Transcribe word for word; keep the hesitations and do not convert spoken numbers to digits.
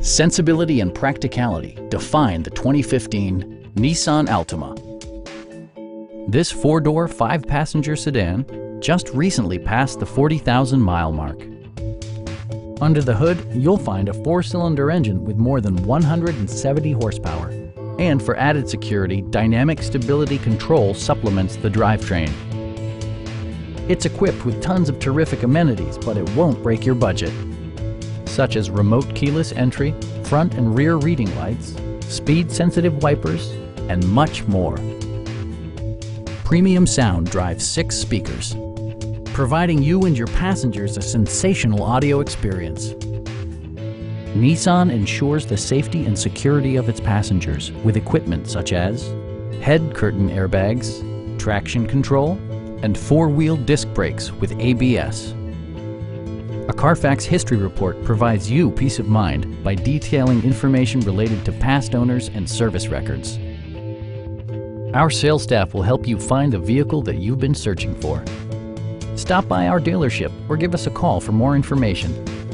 Sensibility and practicality define the twenty fifteen Nissan Altima. This four-door, five-passenger sedan just recently passed the forty thousand mile mark. Under the hood, you'll find a four-cylinder engine with more than one hundred seventy horsepower. And for added security, dynamic stability control supplements the drivetrain. It's equipped with tons of terrific amenities, but it won't break your budget, such as remote keyless entry, front and rear reading lights, speed-sensitive wipers, and much more. Premium sound drives six speakers, providing you and your passengers a sensational audio experience. Nissan ensures the safety and security of its passengers with equipment such as head curtain airbags, traction control, and four-wheel disc brakes with A B S. A Carfax history report provides you peace of mind by detailing information related to past owners and service records. Our sales staff will help you find the vehicle that you've been searching for. Stop by our dealership or give us a call for more information.